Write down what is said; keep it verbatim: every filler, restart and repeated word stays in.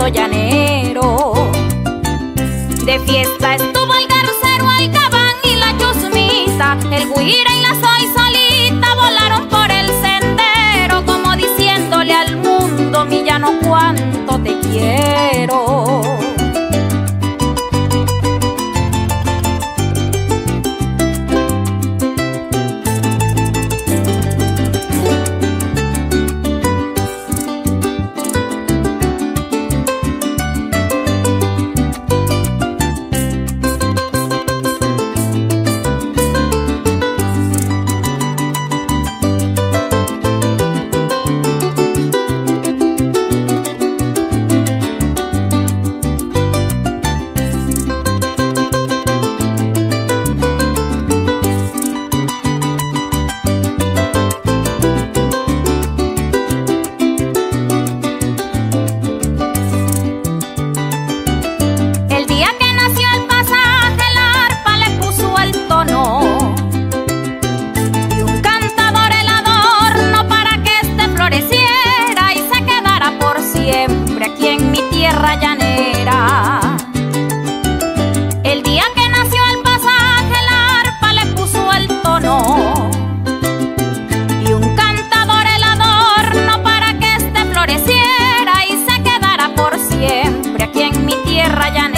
pueblo llanero. De fiesta estuvo el garcero, el cabán y la chusmita, el guira y la soy solita volaron por el sendero, como diciéndole al mundo, mi llano, cuánto te quiero. Llanera. El día que nació el pasaje, el arpa le puso el tono y un cantador el adorno para que este floreciera y se quedara por siempre aquí en mi tierra llanera.